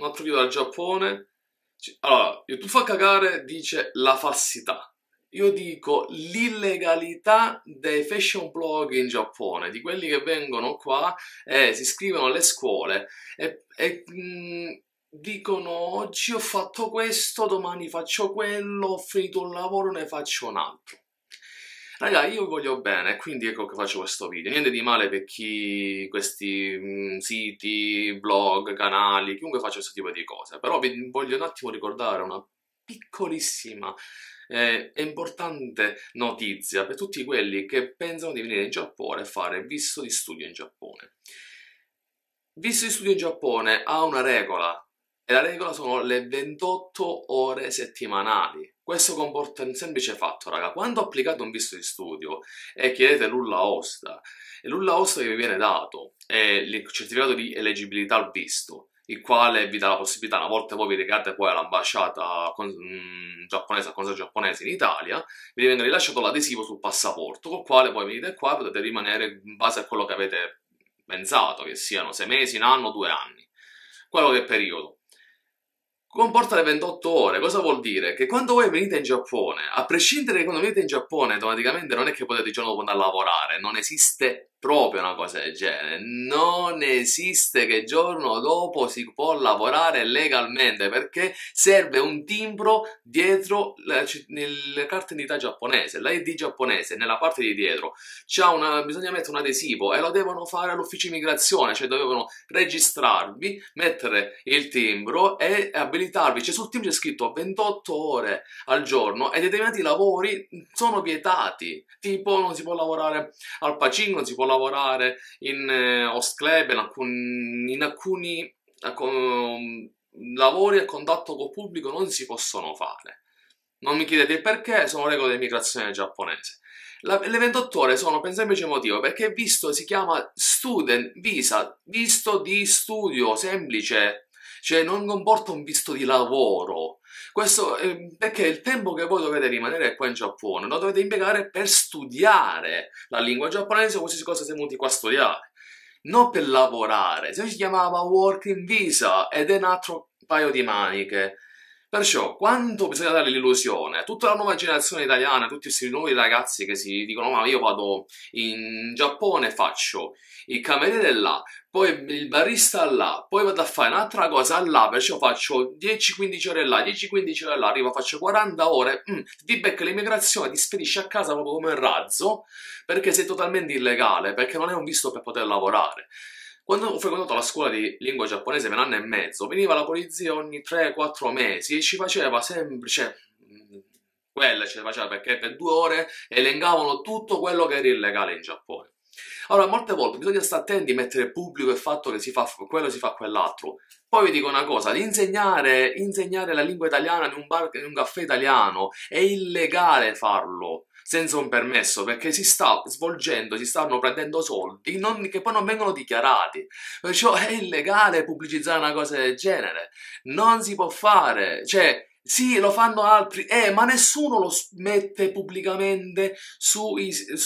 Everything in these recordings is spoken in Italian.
un altro video dal Giappone. Allora, YouTube fa cagare, dice la falsità. Io dico l'illegalità dei fashion blog in Giappone, di quelli che vengono qua e si iscrivono alle scuole e dicono oggi ho fatto questo, domani faccio quello, ho finito un lavoro, ne faccio un altro. Raga, io voglio bene, quindi ecco che faccio questo video. Niente di male per chi questi siti, blog, canali, chiunque faccia questo tipo di cose. Però vi voglio un attimo ricordare una piccolissima e importante notizia per tutti quelli che pensano di venire in Giappone e fare visto di studio in Giappone. Visto di studio in Giappone ha una regola. E la regola sono le 28 ore settimanali. Questo comporta un semplice fatto, raga. Quando applicate un visto di studio e chiedete nulla osta, e nulla osta che vi viene dato è il certificato di eleggibilità al visto, il quale vi dà la possibilità, una volta voi vi recate poi all'ambasciata giapponese, al consolato giapponese in Italia, vi viene rilasciato l'adesivo sul passaporto, col quale poi venite qua e potete rimanere in base a quello che avete pensato, che siano 6 mesi, un anno, 2 anni, quello che è il periodo. Comporta le 28 ore, cosa vuol dire? Che quando voi venite in Giappone, a prescindere che quando venite in Giappone automaticamente non è che potete il giorno dopo andare a lavorare, non esiste proprio una cosa del genere, non esiste che il giorno dopo si può lavorare legalmente perché serve un timbro dietro la carta d'identità giapponese, l'ID giapponese, nella parte di dietro bisogna mettere un adesivo e lo devono fare all'ufficio immigrazione, cioè dovevano registrarvi, mettere il timbro e abilitarvi, cioè sul timbro c'è scritto 28 ore al giorno e determinati lavori sono vietati, tipo non si può lavorare al pacino, non si può lavorare in host club, in alcuni lavori a contatto col pubblico non si possono fare. Non mi chiedete il perché, sono regole di immigrazione giapponese. Le 28 ore sono per un semplice motivo, perché visto si chiama student visa, visto di studio semplice, cioè non comporta un visto di lavoro. Questo perché il tempo che voi dovete rimanere qua in Giappone lo dovete impiegare per studiare la lingua giapponese o qualsiasi cosa siete venuti qua a studiare, non per lavorare. Se si chiamava working visa ed è un altro paio di maniche. Perciò, quando bisogna dare l'illusione a tutta la nuova generazione italiana, a tutti questi nuovi ragazzi che si dicono ma io vado in Giappone e faccio il cameriere là, poi il barista là, poi vado a fare un'altra cosa là, perciò faccio 10-15 ore là, 10-15 ore là, arrivo, faccio 40 ore, ti becca l'immigrazione, ti spedisce a casa proprio come un razzo, perché sei totalmente illegale, perché non è un visto per poter lavorare. Quando ho frequentato la scuola di lingua giapponese per un anno e mezzo, veniva la polizia ogni 3-4 mesi e ci faceva sempre, cioè, quella ce la faceva perché per 2 ore elencavano tutto quello che era illegale in Giappone. Allora, molte volte bisogna stare attenti a mettere pubblico il fatto che si fa quello e si fa quell'altro. Poi vi dico una cosa, di insegnare la lingua italiana in un bar, in un caffè italiano, è illegale farlo senza un permesso, perché si sta svolgendo, si stanno prendendo soldi che poi non vengono dichiarati. Perciò è illegale pubblicizzare una cosa del genere. Non si può fare. Cioè, sì, lo fanno altri, ma nessuno lo mette pubblicamente su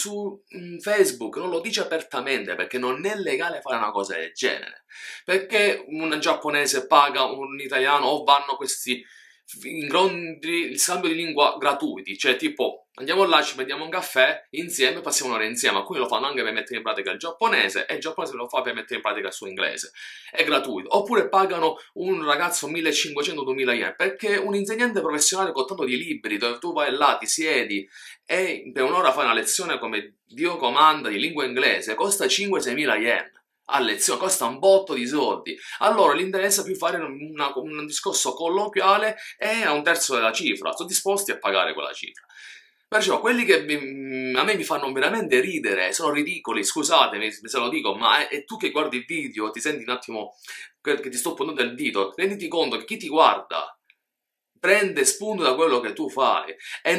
Facebook, non lo dice apertamente, perché non è legale fare una cosa del genere. Perché un giapponese paga un italiano o vanno questi incontri, il scambio di lingua gratuiti, cioè tipo andiamo là, ci prendiamo un caffè insieme, passiamo un'ora insieme. Alcuni lo fanno anche per mettere in pratica il giapponese e il giapponese lo fa per mettere in pratica il suo inglese, è gratuito. Oppure pagano un ragazzo 1500-2000 yen perché un insegnante professionale con tanto di libri dove tu vai là, ti siedi e per un'ora fai una lezione come Dio comanda di lingua inglese costa 5-6 mila yen a lezione, costa un botto di soldi. A loro gli interessa più fare un discorso colloquiale e a un terzo della cifra, sono disposti a pagare quella cifra. Perciò quelli che a me mi fanno veramente ridere, sono ridicoli, scusatemi se lo dico, ma è tu che guardi il video, ti senti un attimo che ti sto puntando il dito, renditi conto che chi ti guarda prende spunto da quello che tu fai e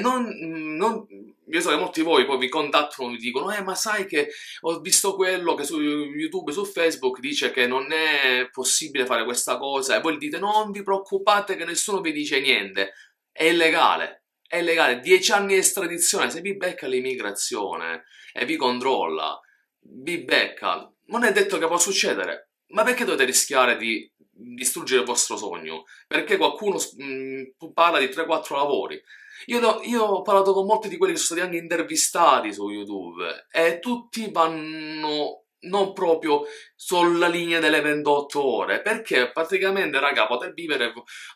io so che molti di voi poi vi contattano e mi dicono ma sai che ho visto quello che su YouTube, su Facebook dice che non è possibile fare questa cosa e voi dite non vi preoccupate che nessuno vi dice niente, è illegale, 10 anni di estradizione, se vi becca l'immigrazione e vi controlla, vi becca, non è detto che può succedere, ma perché dovete rischiare di distruggere il vostro sogno, perché qualcuno parla di 3-4 lavori. Io ho parlato con molti di quelli che sono stati anche intervistati su YouTube e tutti vanno non proprio sulla linea delle 28 ore, perché praticamente, raga, poter vivere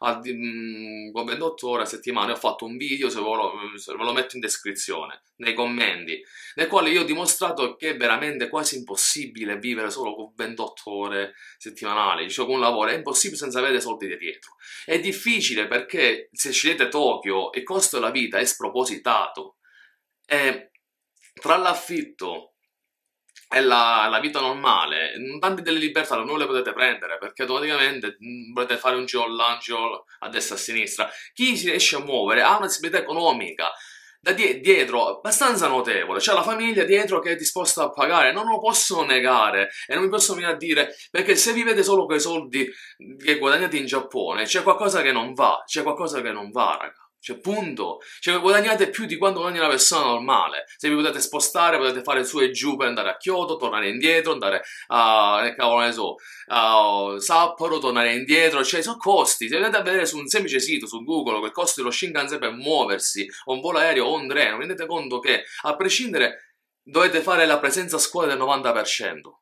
con 28 ore a settimana, ho fatto un video, se ve lo metto in descrizione, nei commenti, nel quale io ho dimostrato che è veramente quasi impossibile vivere solo con 28 ore settimanali, cioè con un lavoro, è impossibile senza avere soldi di dietro. È difficile perché se scegliete Tokyo il costo della vita è spropositato e tra l'affitto e la vita normale, tante delle libertà non le potete prendere perché automaticamente volete fare un giro là, un giro a destra e a sinistra. Chi si riesce a muovere ha una disabilità economica da dietro abbastanza notevole, c'è la famiglia dietro che è disposta a pagare, non lo posso negare e non mi posso venire a dire perché se vivete solo quei soldi che guadagnate in Giappone c'è qualcosa che non va, c'è qualcosa che non va, raga. Cioè, punto. Cioè, guadagnate più di quanto guadagna una persona normale. Se vi potete spostare, potete fare su e giù per andare a Kyoto, tornare indietro, andare a, cavolo ne so, a Sapporo, tornare indietro. Cioè, sono costi. Se andate a vedere su un semplice sito, su Google, che costi dello Shinkansen per muoversi, o un volo aereo o un treno, vi rendete conto che, a prescindere, dovete fare la presenza a scuola del 90%.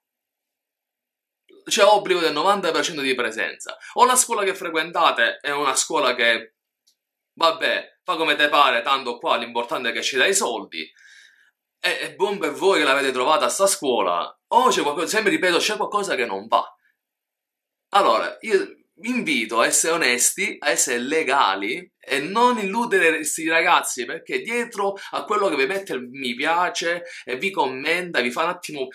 C'è obbligo del 90% di presenza. O la scuola che frequentate è una scuola che vabbè, fa come te pare, tanto qua l'importante è che ci dai i soldi. E buon per voi che l'avete trovata a sta scuola. O c'è qualcosa, sempre ripeto, c'è qualcosa che non va. Allora, io vi invito a essere onesti, a essere legali e non illudere questi ragazzi perché dietro a quello che vi mette il mi piace e vi commenta, vi fa un attimo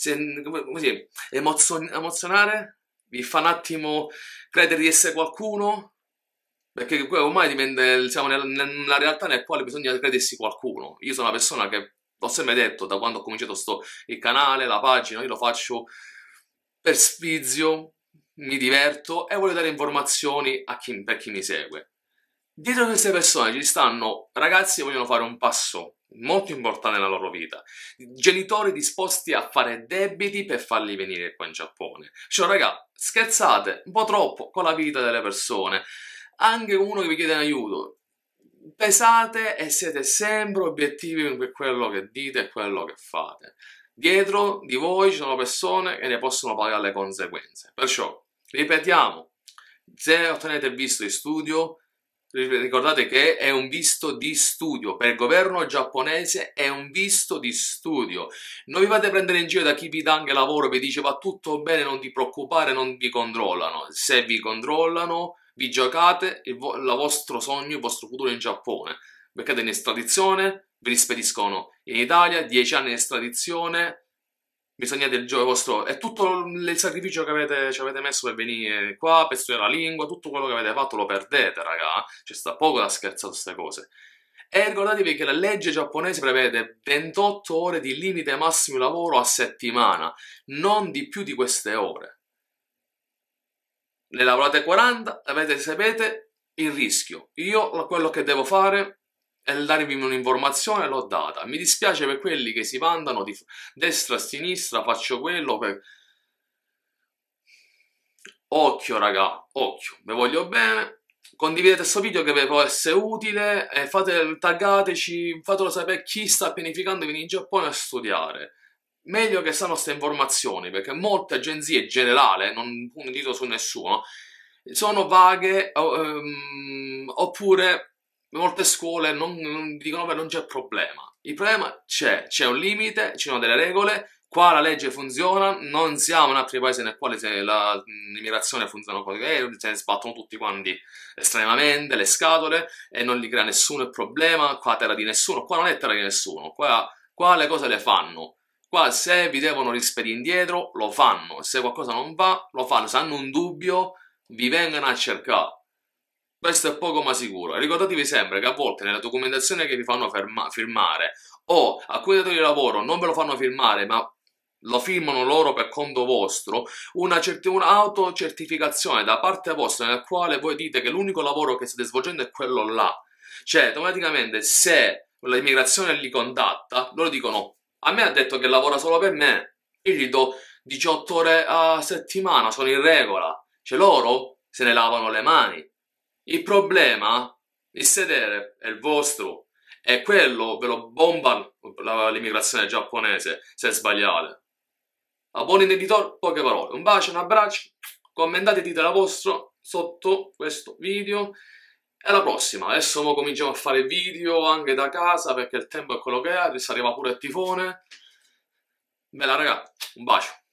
così, emozionare, vi fa un attimo credere di essere qualcuno. Perché ormai siamo nella realtà nel quale bisogna credersi qualcuno. Io sono una persona che, ho sempre detto, da quando ho cominciato il canale, la pagina, io lo faccio per sfizio, mi diverto e voglio dare informazioni per chi mi segue. Dietro queste persone ci stanno ragazzi che vogliono fare un passo molto importante nella loro vita, genitori disposti a fare debiti per farli venire qua in Giappone. Cioè, raga, scherzate un po' troppo con la vita delle persone. Anche uno che vi chiede un aiuto, pesate e siete sempre obiettivi per quello che dite e quello che fate. Dietro di voi ci sono persone che ne possono pagare le conseguenze. Perciò, ripetiamo, se ottenete il visto di studio, ricordate che è un visto di studio, per il governo giapponese è un visto di studio. Non vi fate prendere in giro da chi vi dà anche lavoro, vi dice va tutto bene, non ti preoccupare, non vi controllano. Se vi controllano, vi giocate il vostro sogno, il vostro futuro in Giappone. Beccate in estradizione, vi rispediscono in Italia, 10 anni di estradizione, bisognate il vostro... È tutto il sacrificio che ci avete messo per venire qua, per studiare la lingua, tutto quello che avete fatto lo perdete, raga. C'è sta poco da scherzare su queste cose. E ricordatevi che la legge giapponese prevede 28 ore di limite massimo di lavoro a settimana, non di più di queste ore. Ne lavorate 40, sapete il rischio. Io quello che devo fare è darvi un'informazione, l'ho data. Mi dispiace per quelli che si vantano di destra a sinistra, faccio quello per... Occhio raga, occhio, vi voglio bene. Condividete questo video che vi può essere utile e taggateci, fatelo sapere chi sta pianificando di venire in Giappone a studiare. Meglio che sanno queste informazioni, perché molte agenzie in generale, non dito su nessuno, sono vaghe, oppure molte scuole non dicono che non c'è problema. Il problema c'è un limite, ci sono delle regole, qua la legge funziona, non siamo in altri paesi nel quale l'immigrazione funziona così, se ne sbattono tutti quanti estremamente le scatole e non li crea nessuno il problema, qua terra di nessuno, qua non è terra di nessuno, qua le cose le fanno. Qua se vi devono rispedire indietro, lo fanno. Se qualcosa non va, lo fanno. Se hanno un dubbio, vi vengono a cercare. Questo è poco ma sicuro. Ricordatevi sempre che a volte nella documentazione che vi fanno firmare o alcuni datori di lavoro non ve lo fanno firmare, ma lo firmano loro per conto vostro, un'autocertificazione da parte vostra nel quale voi dite che l'unico lavoro che state svolgendo è quello là. Cioè, automaticamente, se l'immigrazione li contatta, loro dicono a me ha detto che lavora solo per me, io gli do 18 ore a settimana, sono in regola. Cioè loro se ne lavano le mani. Il problema, il sedere è il vostro, e quello ve lo bomba l'immigrazione giapponese se sbagliate. A buon intenditor, poche parole. Un bacio, un abbraccio, commentate e dite la vostra sotto questo video. E alla prossima. Adesso cominciamo a fare video anche da casa perché il tempo è quello che è, adesso arriva pure il tifone. Bella raga, un bacio.